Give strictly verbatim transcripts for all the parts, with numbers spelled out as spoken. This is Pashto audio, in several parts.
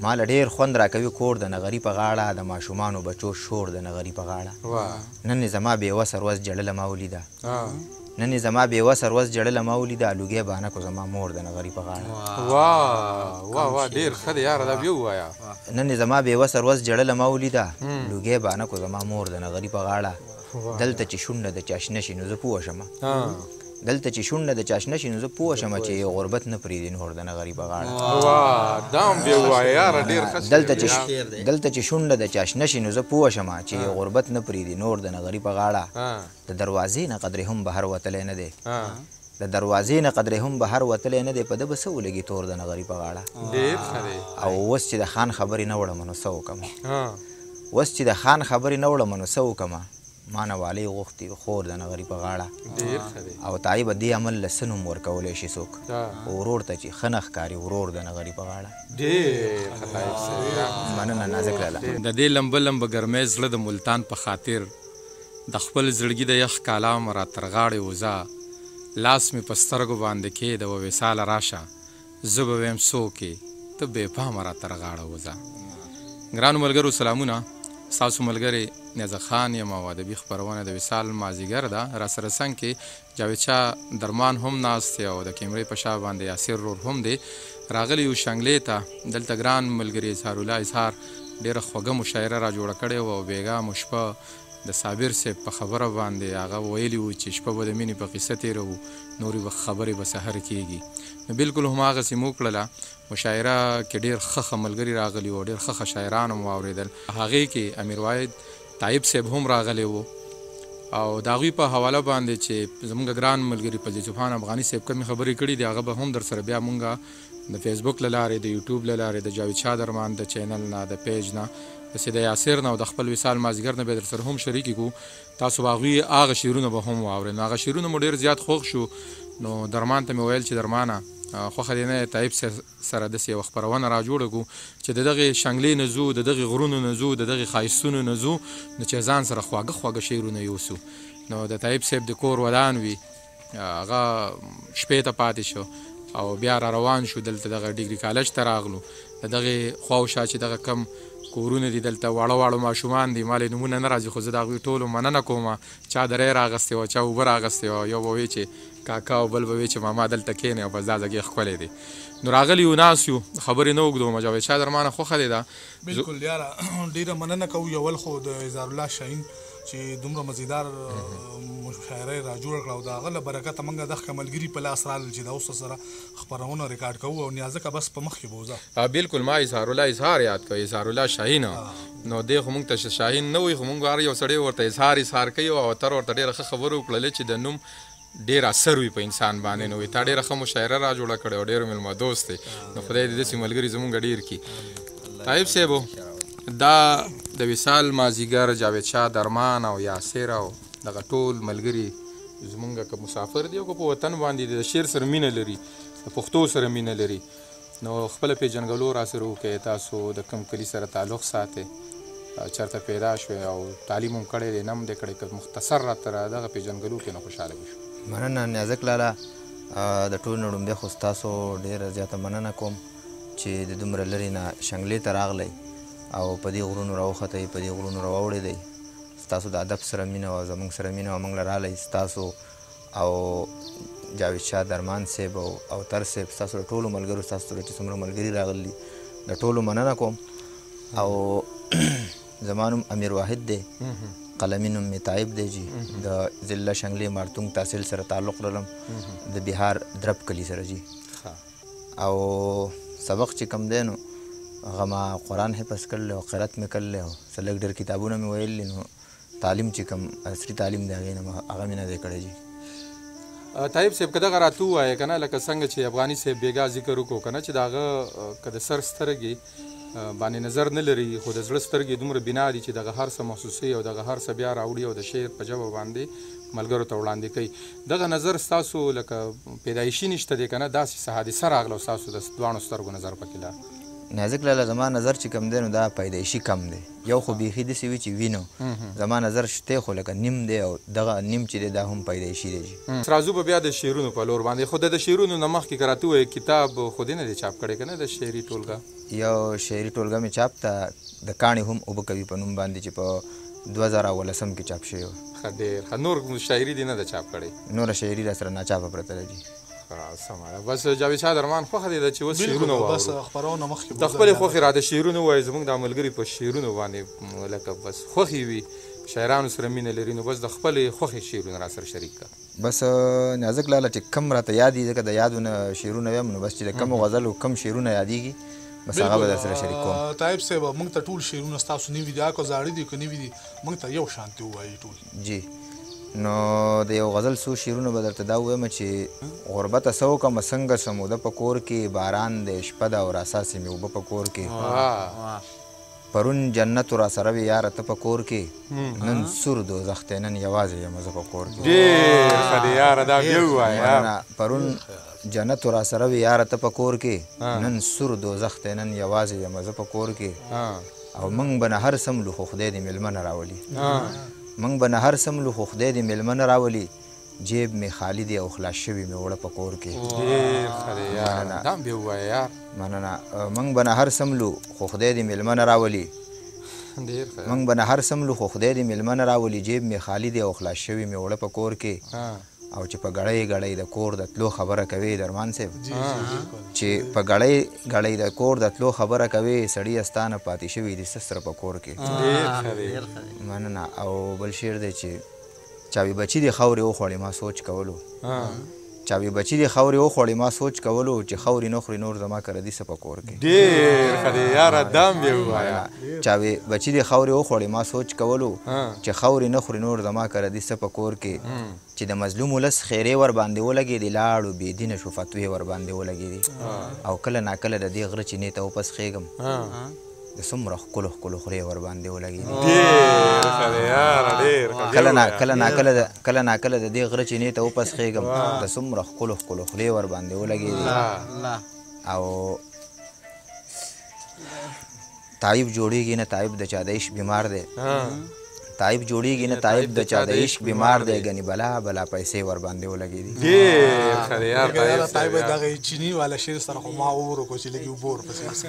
ما له ډېر خوند راکوي کور د نغري په غاړه د ماشومانو بچو شور د نغري په غاړه نن یې زما بېوسه روز جړله ما ولیده نن یې زما بېوسه روز جړله ما ولیده لوګی بانکو زما مور د نغري په غاړه واه واه واه ډېر ښه دی یاره دا بیا ووایه نن یې زما بېوسه روز جړله ما ولیده لوګی بانکو زما مور د نغري په غاړه دلته چې شونډه د چا شنه شي نو زه پوه شمه دلته چې شونډه د چا شنه شي نو زه پوه شمه چې یو غربت نه پرېږدي نور د نغري په غاړه واه دا هم بیا ووایه یاره ډېر ښه دلته چې شونډه د چا شنه شي نو زه پوه شمه چې یو غربت نه پرېږدي نور د نغري په غاړه د دروازې نه قدرې هم بهر وتلی نه دی د دروازې نه قدرې هم بهر وتلی نه دی په ده به څه ولګي تور د نغري په غاړه او اوس چې د خان خبرې نه وړمه نو څه وکړم اوس چې د خان خبرې نه وړمه نو څه وکړمه ما نه والی غوښتي خور د نغري په غاړه او تایي به دې عمل له څه نوم ورکولی شي څوک ورور ته چې ښه نه ښکاري ورور د نغري په غاړه مننه نازک لاله د دې لمبه لمبه ګرمۍ زړه د ملتان په خاطر د خپل زړګي د یخ کالام را تر غاړې وځه لاس مې په سترګو باندې کښېږده و وصاله راشه زه به ویم څوکې ته بې پامه را تر غاړه وځه ګرانو ملګرو سلامونه ستاسو ملګری نیازه خان یم او ادبي خپرونه د وصال مازدیګر ده راسره څنګ کې جاوید شاه درمان هم ناست دی او د کیمرې په شا باندې یاسر رور هم دی راغلی یو شنګلې ته دلته ګران ملګري اظهارالله اظهار ډېره خوږه مشاعره را جوړه کړې وه او بېګا مو شپه د صابر صاحب په خبره باندې هغه ویلي وو چې شپه به د مینې په قصه تېروو نورې به خبرې به سحر کېږي نو بلکل هماغسې مو کړله مشاعره کې ډېر ښه ښه ملګري راغلي وو ډېر ښه ښه شاعران هم واورېدل هغې کې امیر واحد طایب صاحب هم راغلی وو او د هغوی په حواله باندې چې زموږ ګران ملګري فضل سبحان افغاني صاحب کومې خبرې کړي دي هغه به هم در سره بیا مونږ د فیسبوک له لارې د یوټیوب له لارې د جاوید شاه درمان د چینل نه د پیج نه داسې د یاسر نه او د خپل وصال مازدیګر نه به در سره هم شریکې کړو تاسو به هغوی هغه شعرونه به هم واورئ نو هغه شعرونه مو ډېر زیات خوښ شو نو درمان ته مې ویل چې درمانه خوښه دې نه طایب سره داسې یوه خپرونه را جوړه کړو چې د دغې شنګلې نه ځو د دغې غرونو نه ځو د دغې ښایستونو نه ځو نو چې ځان سره خواږه خواږه شعرونه یوسو نو د طایب صاحب د کور ودان وي هغه شپې ته پاتې شو او بیا را روان شو دلته دغه ډیګري کالج ته راغلو د دغې خواوشا چې دغه کم کورونه دي دلته واړه واړه ماشومان دي ما له نومونه نه راځي خو زه د هغوی ټولو مننه کوم چا درې راغستې وه چا اوبه راغستې وه یو به وی چې کاکا او بل به وی چې ماما دلته کښېنې او بس دا ځګې ښکلی دی نو راغلي یو ناست یو خبرې نه اوږدوم جاوید شاه درمانه خوښه دی دا بلکل یاره ډېره مننه کوو یول خو د اظهارالله شاهین چې دومره مزیدار مشاعره را جوړه کړه او د هغه له برکته موږ دغه ملګري په لاس راغلل چې دا اوس سره خپرونه ریکارډ کوو او نیازکه بس په مخ کې به وځه بلکل ما اظهارالله اظهار یاد کړ اظهارالله شاهین نو دی خو موږ ته شاهین نه وایي خو موږ هر یو سړی ورته اظهار اظهار کوي او تر ورته ډېره ښه خبره وکړلې چې د نوم ډېر اثر وي په انسان باندې نو تا ډېره ښه مشاعره را جوړه کړې او ډېر مېلمه دوست دی نو خدای دې داسې ملګري زموږ ډېر کړي طایب صاحبو دا د وصال مازدیګر جاوید شاه درمان او یاسر او دغه ټول ملګري زمونږ که مسافر دی او که په وطن باندې د شعر سره مینه لري د پښتو سره مینه لري نو خپله پېژنګلو را سره وکړئ تاسو د کوم کلي سره تعلق ساتئ چېرته پیدا شوی او تعلیم هم کړی دی نه هم دی کړی که مختصر راته دغه پېژنګلو کې نو خوشحاله به شو مننه نیازک لاله د ټول نه لومبې خو ستاسو ډېره زیاته مننه کوم چې د دومره لرې نه شنګلې ته راغلی او په دې غرونو راوختئ په دې غرونو راواوړېدئ ستاسو د ادب سره مینه وه زموږ سره مینه وه موږ له رالی ستاسو او جاوید شاه درمان صاحب او اوتر صاحب ستاسو د ټولو ملګرو ستاسو سره چې څومره ملګري راغلي د ټولو مننه کوم او زما نوم امیر واحد دی قلمي نوم مې طایب دی جي د ضلع شنګلې مارتونګ تحصیل سره تعلق لرم د بهار درب کلي سره جي او سبق چې کم دی نو هغه ما قرآن حفظ کړلی او قرأت مې کړلی او څه لږ ډېر کتابونه مې ویلي نو تعلیم چې کوم عصري تعلیم دی هغې نه هغه مې نه دی کړی جي طایب صاحب که دغه راته ووایې که نه لکه څنګه چې افغاني صاحب بېګا ذکر وکړو که نه چې د هغه که د سر سترګې باندې نظر نه لري خو د زړه سترګې دومره بنا دي چې دغه هر څه محسوسوي او دغه هر څه بیا راوړي او د شعر په ژبه باندې ملګرو ته وړاندې کوي دغه نظر ستاسو لکه پیدایشي نشته دی که نه داسې څه حادثه راغله او ستاسو د دواړو سترګو نظر پکې لا نازک لاله زما نظر چې کم دی نو دا پیدایشي کم دی یو خو بیخي داسې وي چې وینو زما نظر شته خو لکه نیم دی او دغه نیم چې دی دا هم پیدایشي دی. راځو به بیا د شعرونو په لور باندې. خو د شعرونو نه مخکې که راته ووایې کتاب خو دې نه دی چاپ کړی که نه د شعري ټولګه؟ یو شعري ټولګه مې چاپ ته د کاڼي هم اوبه کوي په نوم باندې چې په دوه زره اوولسم کې چاپ شوی و. ښه ډېر ښه. نور شاعري دې نه ده چاپ کړی؟ نوره شاعري را سره ناچاپه پرته ده جي. سمه ده. بس جاوید شاه درمان خوښه دی ده چې اوس شعرونه واورو. بس خپرونه مخکې د خپلې خوښې را د شعرونه ووایي. زموږ دا ملګري په شعرونو باندې لکه بس خوښې وي شاعرانو سره مینه لري نو بس د خپلې خوښې شعرونه را سره شریک کړه. بس نازک لاله چې کم راته یاد دي ځکه د یادو نه شعرونه ویم نو بس چې د کمو غزلو کم شعرونه یادېږي بس هغه به در سره شریک کوم. طایب صاحب موږ ته ټول شعرونه ستاسو نوي دي که زاړه دي که نوي دي موږ ته یو شانتې ووایي ټول. جی نو د یو غزل څو شعرونه به درته دا ووایم چې غربته څه وکړمه څنګه سموده په کور کې باران دی شپه ده او راساسې مې اوبه په کور کې پرون جنت را سره وي یاره ته په کور کې نن سور دوزخ دی نن یوازې یم زه په کور کې. ډېر ښه دی یاره دا بیا ووایه. پرون جنت را سره وي یاره ته په کور کې نن سور دوزخ دی نن یوازې یم زه په کور کې او موږ به نه هر سملو خو خدای دې مېلمه نه راولي موږ به نه هر سملو خو خدای دې مېلمه نه راولي جیب مې خالی دی او خلاص شوي مې وړه په کور کې. ډېر ښه دی یاره دا بیا ووایه یار. مننه. موږ به نه هر سملو خو خدای دې مېلمه نه راولي ډېر ښه. موږ به نه هر سملو خو خدای دې مېلمه نه راولي جیب مې خالی دی او خلاص شوي مې وړه په کور کې او چې په ګړۍ ګړۍ د کور د تلو خبره کوي درمان صاحب چې په ګړۍ ګړۍ د کور د تلو خبره کوي سړي استانه پاتې شوي دي سسره په کور کې. مننه. او بل شعر دی چې چاوي بچي دي خاورې وخوړې ما سوچ کولو چاوي بچي دي خاورې وخوړې ما سوچ کولو چې خاورې نه خوري نور زما کره دي څه په کور کې. ډېر ښه دی یاره دا بیا ووایه. چاوي بچي دي خاورې وخوړې ما سوچ کولو چې خاورې نه خوري نور زما کره دي څه په کور کې چې د مظلوم ولس خیرې ور باندې ولګېدې لاړو بې دینه شو فتوې ور باندې ولګېدې او کله ناکله د دې غره چینې ته وپس خېږم د څومره ښکلو ښکلو خولې ور باندې ولګېدې. ډېر ښه دی یاره ډېر ښه. کله نا کله ناکله د کله ناکله د دې غره چینې ته وپس خېږم د څومره ښکلو ښکلو خولې ور باندې ولګېدې او تایب جوړېږي نه تایب د چا د عشق بیمار دی تایب جوړېږي نه تایب د چا د عشق بیمار دی ګنې بلا بلا پیسې ور باندې ولګېدې. ډېر ښه دی یار. طایب دغه چیني والا شعر سره خو ما وورو کو چې لږ اوبه ورپسې.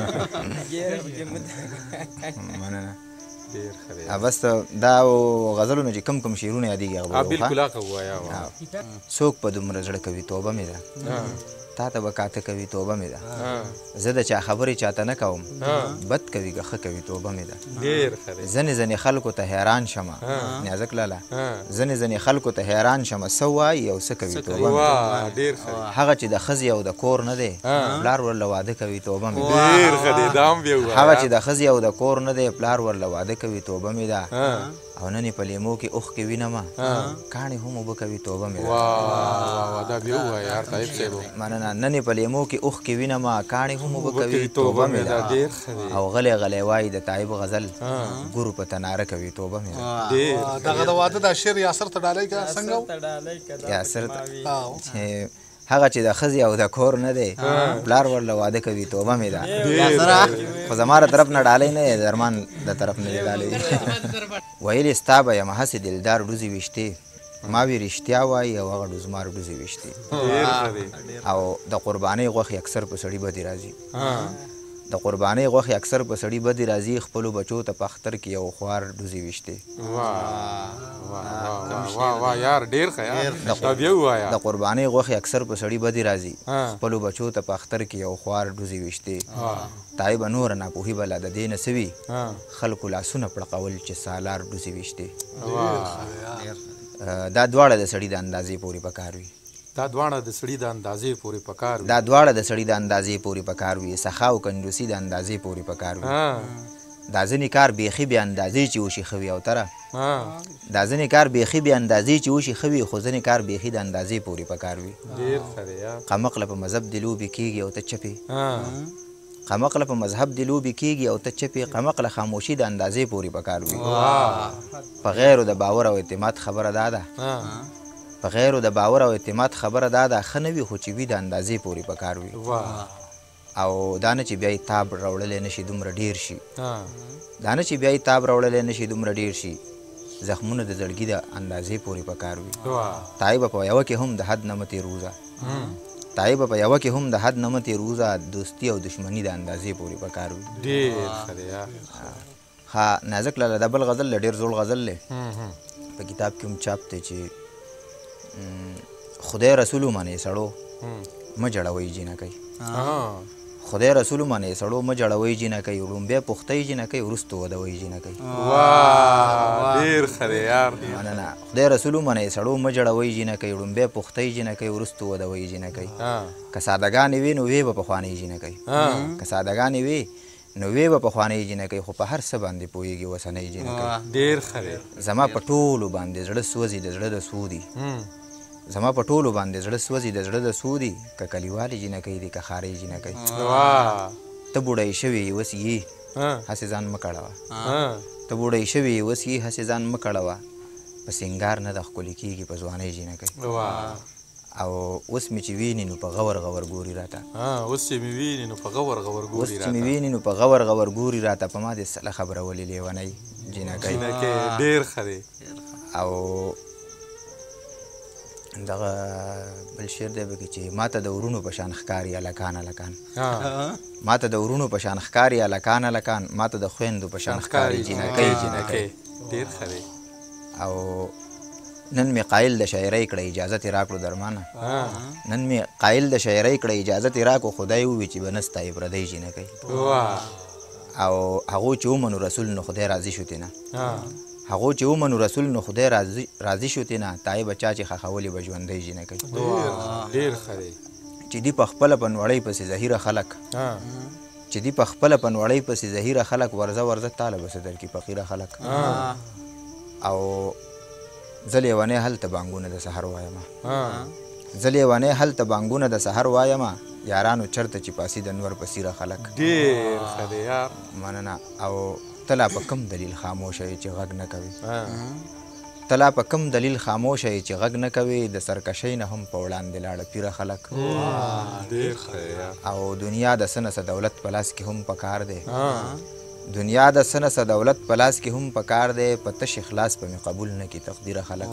مننه. ډېر ښه دی. بس دا غزلونه چې کم کم شعرونه یادېږي هغه بالکل هغه ووایه. څوک په دومره زړه کوي توبه مې ده تا ته به کاته کوي توبه مې ده زه د چا خبرې چاته نه کوم بد کوي که ښه کوي توبه مې ده. ډېر ښه دی. ځینې ځینې خلکو ته حیران شمه نازک لاله ځینې ځینې خلکو ته حیران شمه څه وایي او څه کوي توبه مې ده. ډېر ښه. هغه چې د ښځې او د کور نه دی پلار ورله واده کوي توبه مې ده. ډېر ښه دی دا هم بیا ووایه. هغه چې د ښځې او د کور نه دی پلار ورله واده کوي توبه مې ده او نن په لیمو کې اوښکې وینمه کاڼې هم اوبه کوي توبه مې ده. واه دا بیا ووایه یار طایب صاحب. مننه. نن په لیمو کې اوښکې وینمه کاڼې هم اوبه کوي توبه مې ده. ډېر ښه دی. او غلی غلی وایي د طایب غزل ګورو په تناره کوي توبه مې ده. ډېر. دغه د واده دا شعر یاسر ته ډالۍ که څنګه یاسر ته هغه چې د ښځې او د کور نه دی پلار ورله واده کوي توبه مې ده. خو زما د طرف نه ډالۍ نه دی درمان د طرف نه دی ډالۍ. ویلې ستا به یم هسې دلدار ډوزې ویشتې ما وی رښتیا وایي او هغه ډوزمار ډوزې ویشتې او د قربانۍ غوښې اکثر په سړي بدې راځي د قربانۍ غوښې اکثر په سړي بدې راځي خپلو بچو ته په اختر کې یو خوار ډوزې ویشتې. واه یار ډېر ښه یار. دا بیا ووایه. د قربانۍ غوښې اکثر په سړي بدې راځي خپلو بچو ته په اختر کې یو خوار ډوزې ویشتې. طایبه نوره ناپوهي به لا د دې نه څه وي خلکو لاسونه پړقول چې سالار ډوزې ویشتې. دا دواړه د سړي د اندازې پورې پکار وي. دا دواړه د سړي د اندازې پورې پکار وي. دا دواړه د سړي د اندازې پورې پکار وي. سخا او کنجوسي د اندازې پورې پکار وي. دا ځینې کار بیخي بې اندازې چې وشي ښه وي او تره دا ځینې کار بیخي بې اندازې چې وشي ښه وي خو ځینې کار بیخي د اندازې پورې پکار وي. ډېر ښه دی یار. قمقله په مذهب د لوبې کېږي او ته چپې قمقله په مذهب د لوبې کېږي او ته چپې قمقله خاموشي د اندازې پورې پکار وي. په غیرو د باور او اعتماد خبره دا ده په غیرو د باور او اعتماد خبره دا ده ښه نه وي خو چې وي د اندازې پورې پکار وي. او دا نه چې بیا یې تاب راوړلی نه شي دومره ډېر شي دا نه چې بیا یې تاب راوړلی نه شي دومره ډېر شي زخمونه د زړګي د اندازې پورې پکار وي تای به په یوه کې هم د حد نه مه تېروزه تای به په یوه کې هم د حد نه مه تېروزه دوستي او دشمني د اندازې پورې پکار وي ډېر ښه دی یار ها نازک لاله دا بل غزل ډېر زوړ غزل دی په کتاب کې هم چاپ دی چې خدای رسول ومنئ سړو مه جړوئ جینکۍ خدای رسول ومنئ سړو مه جړوئ جینکۍ لومبی پختئ جینکۍ وروسته ودوئ جینکۍ ډېر ښه دی یار مننه خدای رسول ومنئ سړو مه جړوئ جینکۍ لومبی پختئ جینکۍ وروسته ودوئ جینکۍ که سادهګانې وي نو وی به پخوانۍ جینکۍ که سادهګانې وي نو وی به پخوانۍ جینکۍ خو په هر څه باندې پوهېږي اوسنۍ جینکۍ ډېر ښه دی زما په ټولو باندې زړه سوځي د زړه د سودي زما په ټولو باندې زړه سوځي د زړه د سودي که کلیوالې جینکۍ دي که ښارۍ جینکۍ ته بوډۍ شوې اوس یې هسې ځان مه کړوه ته بوډۍ شوې اوس یې هسې ځان مه کړوه په سینګار نه د ښکلې کېږي په ځوانۍ جینکۍ او اوس مې چې ویني نو په غور غور ګوري راته اوس چې مې ویني نو په غور غور اوس چې مې ویني نو په غور غور ګوري راته په ما دې سله خبرولې لیونۍ جینکۍ ډېر ښه دی او دغه بل شعر دی پکې چې ماته د ورونو په شان ښکاري هلکان هلکان ماته د ورونو په شان ښکاري هلکان هلکان ماته د خویندو په شان ښکاري جینکۍ جینکۍ ډېر ښه دی او نن مې قایل د شاعرۍ کړه اجازه تې راکړو درمانه نن مې قایل د شاعرۍ کړه اجازه تې راکړو خدای ووي چې به نه ستایي پردی جینکۍ او هغو چې ومنو رسول نو خدای راضي شو تېنه هغو چې ومنو رسول نو خدای راضي شو تېنه تای به چا چې خښولې به ژوندی جینکۍ ډېر ښه دی چې دي په خپله په نوړۍ پسې زهیره خلک چې دي په خپله په نوړۍ پسې زهیره خلک ورځه ورځه تاله به څه درکړي فقیره خلک او زه لیونی هلته بانګونه د سحر وایمه زه لیونی هلته بانګونه د سحر وایمه یارانو چرته چې پاسي د نور په څیره خلک ډېر ښه دی یار مننه او ته لا په کوم دلیل خاموشه یې چې غږ نه کوي ته لا په کوم دلیل خاموشه یې چې غږ نه کوي د سرکشۍ نه هم په وړاندې لاړه پیره خلک ډېر ښه دی یار او دنیا د څه نه څه دولت په لاس کې هم پکار دی دنیا د څه نه څه دولت په لاس کې هم پکار دی په تش اخلاص په مې قبول نه کړي تقدیره خلک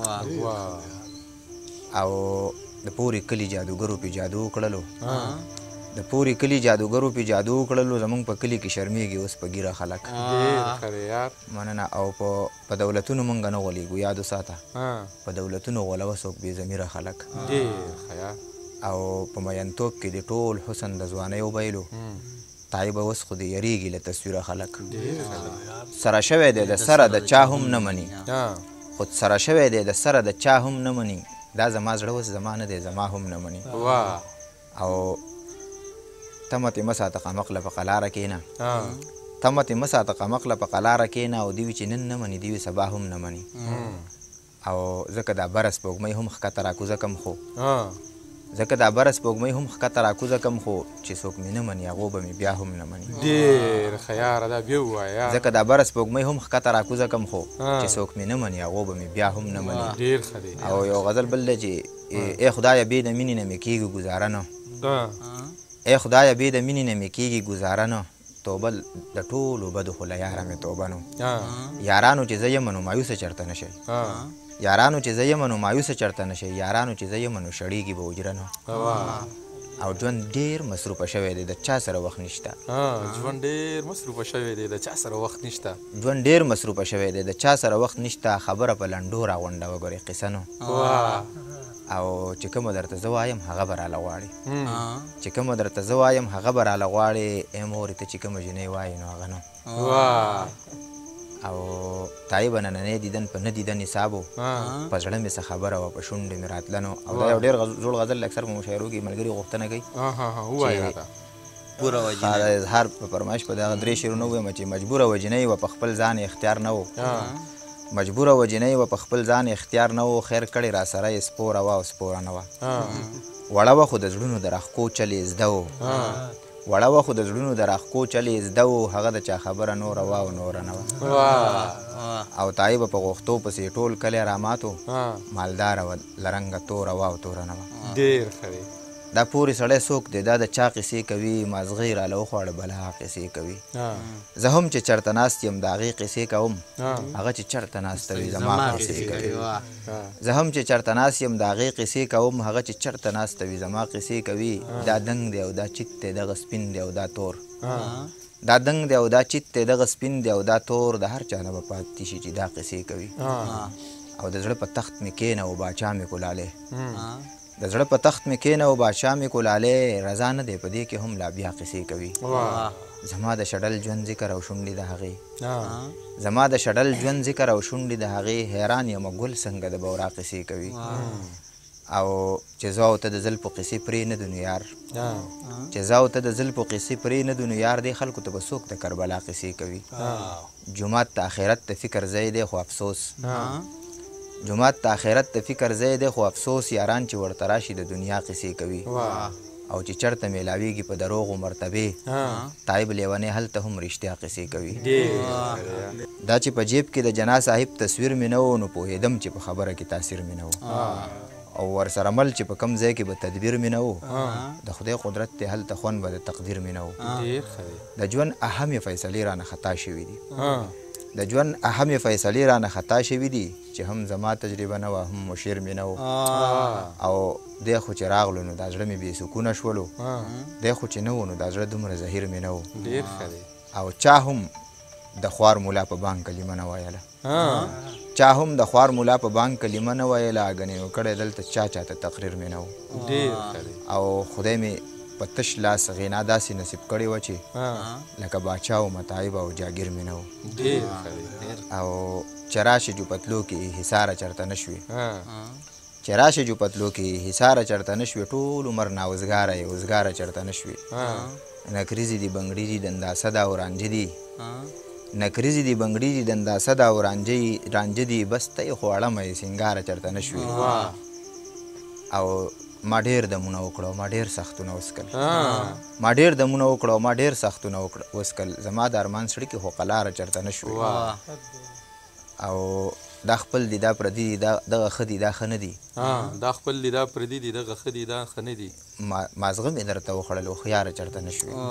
او د پورې کلي جادوګرو پې جادو وکړلو د پورې کلي جادوګرو پې جادو وکړلو زمونږ په کلي کې شرمېږي اوس په ګیره خلک مننه او په دولتونو مونږ نه غولېږو یاد وساته په دولتونو غولوه څوک بې ضمیره خلک او په مینتوب کې د ټول حسن د ځوانۍ وبیلو تای به اوس خو د یریږي له تصویره خلک سره شوی دی د سره د چا هم نه مني خود سره شوی دی د سره د چا هم نه مني دا زما زړه اوس زما نه دی زما هم نه مني او تمه تې مه ساته قمقله په قلاره کښېنه تمه تې مه ساته قمقله په قلاره کښېنه او دوی چې نن نه مني دوی سبا هم نه مني او ځکه دا بره سپوږمۍ هم ښکته راکوزه کم خو ځکه دا بره سپوږمۍ هم ښکته راکوزه کم خو چې څوک مې نه مني هغو به مې بیا هم نه مني ډېر ښه یاره دا بیا ووایه ځکه دا بره سپوږمۍ هم ښکته راکوزه کم خو چې څوک مې نه مني هغو به مې بیا هم نه مني ډېر ښه دی او یو غزل بل دی چې ای خدایه بې د مینې نه مې کېږي ګزاره نه ای خدایه بې د مینې نه مې کېږي ګزاره نه توبه د ټولو بدو خو له یاره مې توبه نو یارانو چې زه یم نو مایوسه چېرته نه شئ یارانو چې زه یم نو مایوسه چېرته نه شئ یارانو چې زه یم نو شړېږي به اجره نه او ژوند ډېر مصروفه شوی دی د چا سره وخت نشته ژوند ډېر مصروفه شوی دی د چا سره وخت نشته ژوند ډېر مصروفه شوی دی د چا سره وخت نشته خبره په لنډو راغونډه وګورې قصه نو او چې کومه درته زه وایم هغه به راله غواړې چې کومه درته زه وایم هغه به راله غواړې ای مورې ته چې کومه جنۍ وایې نو هغه نه او تای به نننی دیدن په نه دیدن حسابو په زړه مې څه خبره وه په شونډې مې راتلنو او دا یو ډېر زوړ غزل اکثر په مشاعرو کې ملګري غوښتنه کوي د اظهار په فرمایش په دغه درې شعرونه ووایم چې مجبوره وجنۍ وه په خپل ځان اختیار نه و مجبوره وجنۍ وه په خپل ځان اختیار نه و خیر کړې را سره یې سپوره وه او سپوره نه وه وړه وه خو د زړونو د راښکو چل یې زده و وړه وه خو د زړونو د راښکو چل یې زده و هغه د چا خبره نوره وه او نوره نه وه او تای به په غوښتو پسې ټول کلی راماتو مالداره وه له رنګه توره وه او توره نه وه ډېر ښه دی دا پورې سړی څوک دی دا د چا قصې کوي مازغه یې راله وخواړه بلا قصې کوي زه هم چې چېرته ناست یم د هغې قصې کوم هغه چې چېرته ناسته وي زما قصې کوي زه هم چې چېرته ناست یم د هغې قصې کوم هغه چې چېرته ناسته وي زما قصې کوي دا دنګ دی او دا چیت دی دغه سپین دی او دا تور دا دنګ دی او دا چیت دی دغه سپین دی او دا تور د هر چا نه به پاتې شي چې دا قصې کوي او د زړه په تخت مې کښېنه او باچا مې کولالې د زړه په تخت مې کښېنه او باچا مې کولالې رضا نه دی په دې کې هم لا بیا قصې کوي زما د شډل ژوند ذکر او شونډې د هغې زما د شډل ژوند ذکر او شونډې د هغې حیران یم ګل څنګه د بورا قصې کوي او چې زه او ته د زلفو قصې پرې نه دو نو یار چې زه او ته د زلفو قصې پرې نه دو نو یار دی خلکو ته به څوک د کربلا قصې کوي جومات ته آخرت ته فکر ځای دی خو افسوس جومات ته آخرت ته فکر ځای دی خو افسوس یاران چې ورته راشي د دنیا قصې کوي او چې چېرته میلاویږي په دروغو مرتبې طایب لیونی هلته هم رښتیا قصې کوي دا چې په جیب کې د جنا صاحب تصویر مې نه و نو پوهېدم چې په خبره کې تاثیر مې نه و او ورسره مل چې په کم ځای کې به تدبیر مې نه و د خدای قدرت دی هلته خوند به د تقدیر مې نه و د ژوند اهمې فیصلې رانه خطا شوي دي د ژوند اهمې فیصلې رانه خطا شوي دي چې هم زما تجربه نه وه هم مشیر مې نه و او دی خو چې راغلو نو دا زړه مې بې سکونه شولو دی خو چې نه و نو دا زړه دومره زهیر مې نه و او چا هم د خوار مولا په بانک کلمه نه ویله چا هم د خوار مولا په بانک کلمه نه ویله ګنې نو کړی دلته چا چاته تقریر مې نه و او خدای مې په تش لاس غنا داسې نصیب کړی و چې لکه باچا او متاعب او جاګیر مې نه و او چې راشي جو پتلو کې حصاره چېرته نه شوې چې راشي جو پتلو کې حصاره چېرته نه شوې ټول عمر ناوزګاره یې وزګاره چېرته نه شوې نکریزې دي بنګړي دي دنداسه ده او رانجه دي نکریزې دي بنګړي دي دنداسه ده او رانجه دي بس ته یې خوړمه یې سینګاره چېرته نه شوې او ما ډېر دمونه وکړه ما ډېر سختونه وسکل ما ډېر دمونه وکړه ما ډېر سختونه وسکل زما د ارمان سړي کې خو قلاره چېرته نه شوې او دا خپل دي دا پردي دي دغه ښه دي دا ښه نه دي دا خپل دي دا پردي دي دغه ښه دي دا ښه نه دي مازغه مې درته وخوړل هوښیاره چېرته نه شوې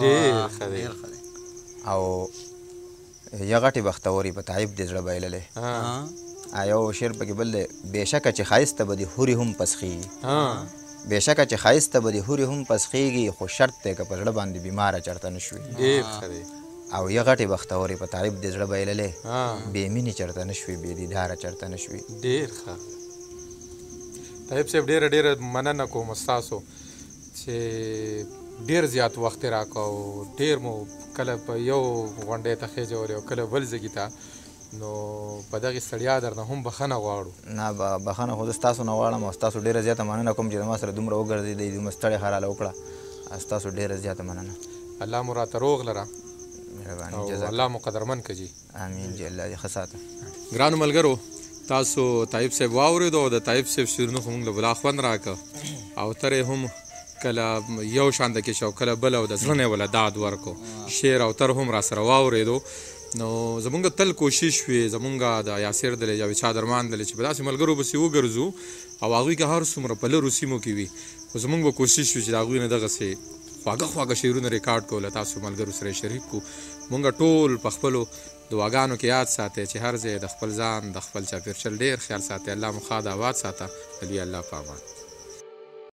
او یا غټې بختورې په تعیب دې زړه بایللی یو شعر پکې بل دی بېشکه چې ښایسته به د هورې هم پسخېږي بېشکه چې ښایسته به د هورې هم پسخېږي خو شرط دی که په زړه باندې بیماره چېرته نه شوې او یا غټې بختورې په تعیب دې زړه بایللی بې مینې چېرته نه شوې بې دیداره چېرته نه شوې ډېر ښه طیب صاحب ډېره ډېره مننه کوم ستاسو چې ډېر زیات وخت یې راکړه او ډېر مو کله په یو غونډۍ ته خېجولې او کله بل ځګي ته نو په دغې ستړیا درنه هم بخښنه غواړو نه بخښنه خو زه ستاسو نه غواړم او ستاسو ډېره زیاته مننه کوم چې زما سره دومره وګرځېدئ دومره ستړې حراله وکړه ستاسو ډېره زیاته مننه الله مو راته روغ لره مهرباني او الله مو قدرمن کړي امین جي الله دې ښه ساته ګرانو ملګرو تاسو طایب صاحب واورېدو او د طایب صاحب شعرونه خو موږ له بلا خوند راکړه او تر یې هم کله یو شان د کې شو کله بل او د زړه نه ولا داد ورکو شعر او تر هم را سره واورېدو نو زمونږ تل کوشش وي زمونږ د یاسر دلې یا چا درمان دلې چې په داسې ملګرو پسې وګرځو او هغوی که هر څومره په لرو سیمو کې وي خو زمونږ به کوشش وي چې د هغوی نه دغسې خواږه خواږه شعرونه ریکارډ کړو له تاسو ملګرو سره شریک کړو مونږ ټول په خپلو دعاګانو کې یاد ساتئ چې هر ځای د خپل ځان د خپل چاپېرچل ډېر خیال ساتئ الله مو ښاد آباد ساته علي الله په امان